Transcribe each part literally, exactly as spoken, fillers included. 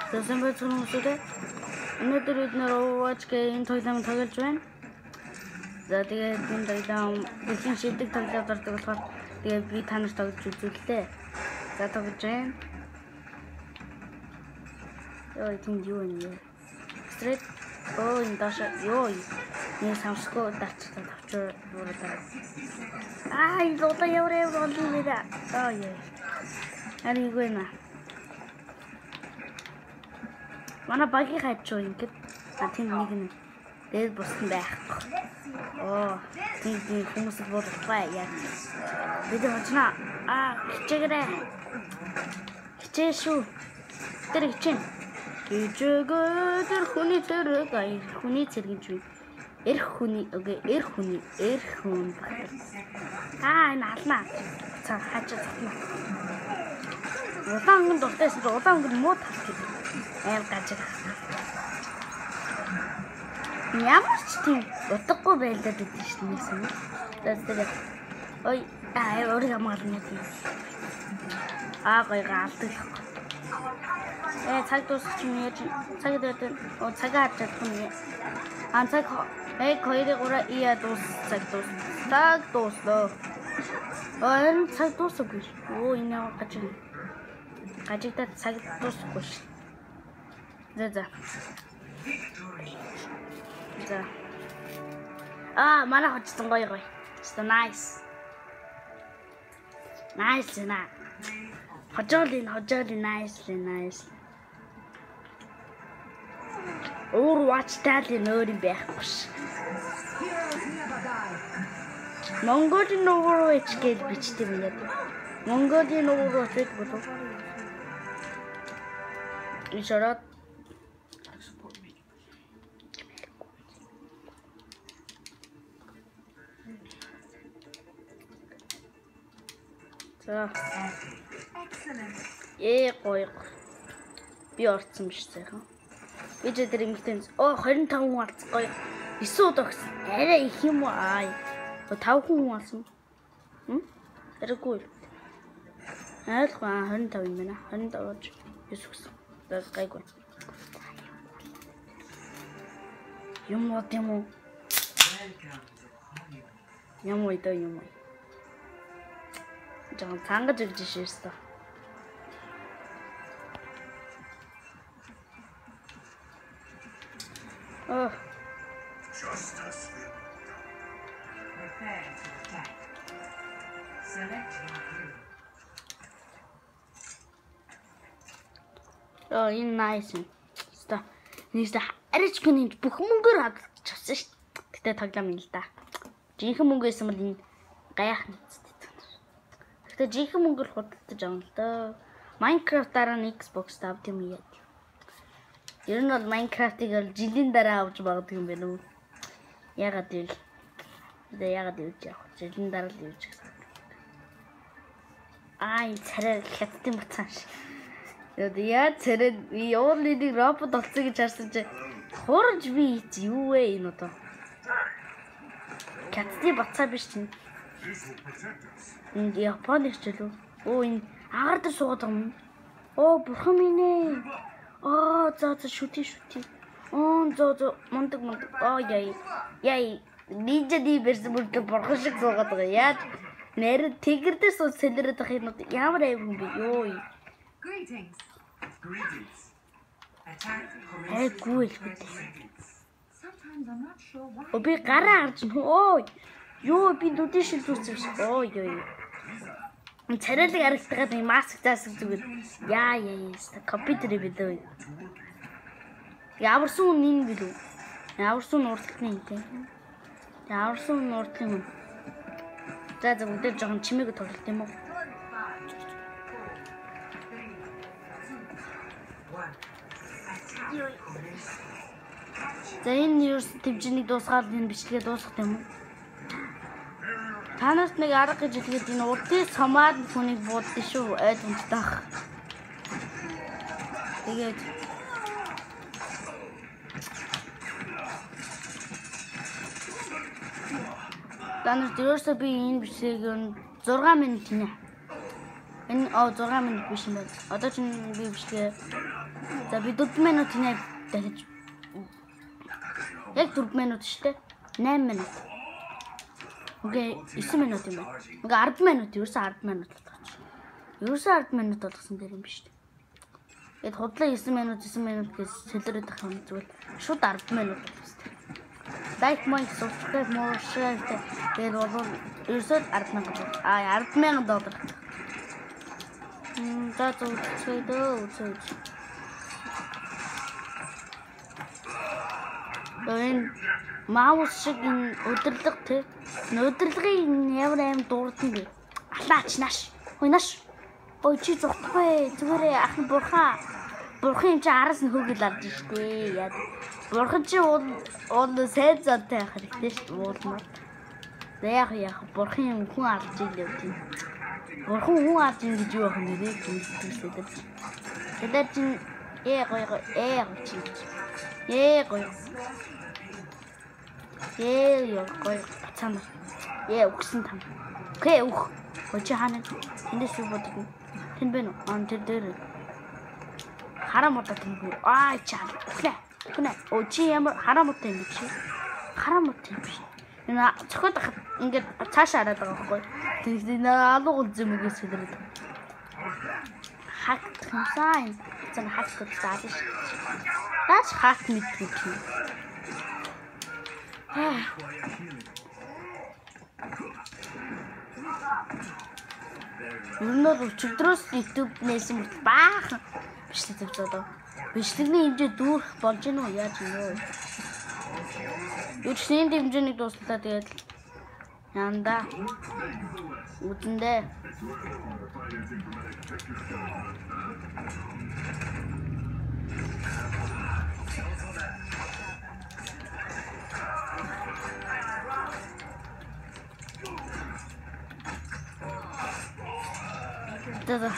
Тэсэн байцсан хүмүүсээ өнөөдөр бид нэр Overwatch-гээ энэ тоглоом тоглож байна. За тэгээд энэ тоглоом бүхэн шилдэг тоглоом дурдаг болохоор тэгээд би та нарт тоглож үзүүллээ. За тоглож байна. Ой, тийм юу юм. Straight оо энэ даш ёо. Энэ самсгүй датчихсан тавчруу дураа. Аа, энэ лота явраа болов да. Аа яа. Ари гойна. Манай багийн хайчуу ингээд а тийм нэг нь дээд бусна байхгүй. Оо, тийм хүмүүс бодлоо яа. Бид очно. Аа, хичээгээрэй. Хичээ шүү. Тэр хичээн. Хичээгөө хүний зэрэг ай хүний зэрэг гэж үү. Эр хүний окей, эр хүний, эр хүн. Аа, энэ алнаа. Цаа хаач цатна. Удаан гэн дуртайсан чи удаан гэн муу тал гэдэг. Аим гаж. Ямар ч тийм утгагүй байлдаад идэв шин нэгсэн. Тэгээд ой аа өөрөө хамгаална тийм. Аа гоё гаалдаг. Э цаг дуусах юм яаж цаг дээр оо цагаа хатдаг юм. Аа цаг э хоёрын гураа ия дуус цаг дуус. Цаг дуслоо. Аа цаг дуусахгүй. Оо энэ яа гаж. Гажигдаад цаг дуусахгүй ш. За за. За. Аа манай хочсон гоё гоё. So nice. Nice на. Хожоолын хожоолын nice nice. Overwatch талын өөр юм байхгүй ш. Mongolia Overwatch гэж бичдэг юм яа. Mongolia Overwatch гэж бодов. Ишарат За. Ээ гоё. Би орцсон биш сайхан. Би ч тэр эмэгтэй. Оо двадцать пять хүн алцсан гоё. девять удаа гэсэн. Арай их юм уу аа. пять хүн алсан. Хм? Тэргүй. Айлгүй двадцать пять юм байна. двадцать пять девять гэсэн. Das гайгүй. Юм уу тийм үү? Юм уу даа юм уу? Жан цангаж ирж шээстэ. Oh. Justice will prepare to attack. Select your hero. Oh, энэ nice. Ста. Нийстэй арич гүний бүх мөнгөөр хадгалж авсан шүү дээ. Гэтэ тоглоом юм л да. Жинхэнэ мөнгө байсан бол энэ гайхах нэцтэй. Гэтэ жинхэнэ мөнгөөр худалдаж авна л доо. Minecraft дараа нь Xbox тавд юм яа. Ер нь бол Minecraft-ыг бол жилийн дараа авч багдаг юм байна уу? Ягаад вэ? Тэ ягаад юу яах вэ? Жилийн дараа л юу ч гэсэн. Аа, царай хятадын бацаан шиг. Яа царай уулын робот олцсон гэж харсан чи хурж би юу вэ энэ одоо? Хятадын бацаа биш чинь. Энэ Японы хичээл үү? Оо энэ агаар дээр суугаад байгаа юм. Оо бурхан минь ээ. Оо за за шүти шүти. Оо за за мундаг мундаг. Оо яй. Яй. Нинжа ди берсэн бүрдээ бурхан шиг суугаад байгаа. Яа нэр тэгэрдээ суу сэлэрээд байх юм уу? Ямар аяг юм бэ? Йоо. Greetings. Greetings. Attack. Эй гүйл. Sometimes I'm not sure why. Оо би гараа харж байна. Оо. Йоо би нүдэн шилжүүлсэн биш. Оо ёо. Царайлаг харагдаад нэг маск заасан зүгээр. Яа яа яа. Компьютер бидөө. Яварсан нэг билүү. Яварсан нуурлахны юм тийм. Яварсан нуурлахын юм. За за өдөр жоохон чимээг тоглолт юм уу? За энэ юу төвжинийг дуусгаад энэ бичлэгээ дуусгах юм уу? Та нарт нэг арга гэж хэлгээд энэ урдын самаад хүнийг буудсан шүү. Айд унтах. Тэгээд та нарт ерөөсөө би энэ бичлэгийг зураг минут нэ. Энэ оо зураг минут биш юм байна. Одоо ч би бичлэгээ За би дөрвөн минут яг дахиж. Яг дөрвөн минут шүү дээ. найман минут. Окей, девять минут юм байна. Ингээ десять минут, ерөөсөө десять минут болгоч. Ерөөсөө десять минут болгосон дээр юм биш үү? Эд худлаа девять минут, девять минут гэж сэлрээд ах юм зүгээр. Шууд десять минут болгосон. Лайк мой subscribe more share тэгээд бол ерөөсөө десять минут. Аа десять минут доллар. Мм, за зөв зөв зөв. Энэ маус шиг энэ өдөрлөг тий. Өдөрлөгийн ямар аим дуурдан бэ? Алаач нааш. Хой нааш. Ой чи зүгтгүй. Зүгээрээ ах нь бурхан. Бурхан чи араас нь хөөгөл арж штэ. Яа. Бурхан чи уул уул сайн зонтой байх хэрэгтэй шүү дээ. Уулмаар. Яг яг бурхан хүн арж ийлээ тийм. Бурхан хүн арж ин гэж юу байх юм бэ? Түнсэдэр. Тэдэр чин ээ гой гой ээ гой чи. Ээ гой. Ээ ёо гой бацаана. Ээ өгсөн там. Окей өг. Очи хаана. Эндээс юу боддог. Тэн бэ нөө. Аа тэр дээр. Хараа модод юм. Аа чаа. Хүнэ. Хүнэ. Оо чи ямар хараа модод юм чи. Хараа модод юм биш. Энэ цохоод ахад ингээд цаашаа хараад байгаа байхгүй. Тэгээд алуу үзэм үгээс хэлээд. Хак тхэмсаа. Зэн хак гэж зааж. Даач хак мэдгүй чи. Өнөөдөр өчигдрөөс YouTube нээсэн мэт баахан бичлэг тавьчихлаа. Бичлэгний хэмжээ дүүрэх болж гинөө яаж юм бэ? Бичлэгийн хэмжээний дуслаа тэгээд янда үдэндээ Дада.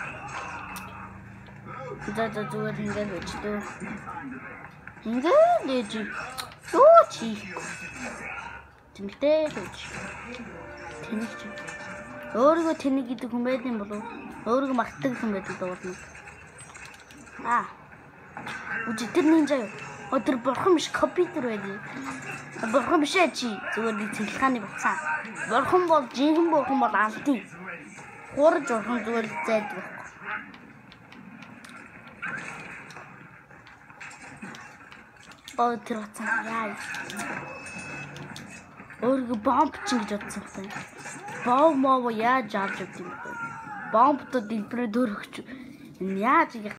Дада зүгээр ингээд өчтөө. Ингээд дэж. Юу чи? Тэмтэй дэж. Тэнэг чи. Өөрийгөө тэнэг гэдэг хүн байд юм болов? Өөрийгөө магтдаг хүн байдаг болно. Аа. Үгүй тэр нинжа юу? Өдөр бурхан биш компьютер байдаг. Бурхан биш ээ чи. Зүгээр нэг цэглэхааны буцаа. Бурхан бол жинхэнэ бурхан бол алдын. Хурж орхон зүгээр зайдаг байхгүй. Оо тэр утсан яа. Өөргөө бомб чинь гэж бодсон байна. Бомб моо яаж авч явд юм бэ? Бомбтод дэлбэрээ дөрөгч. Яаж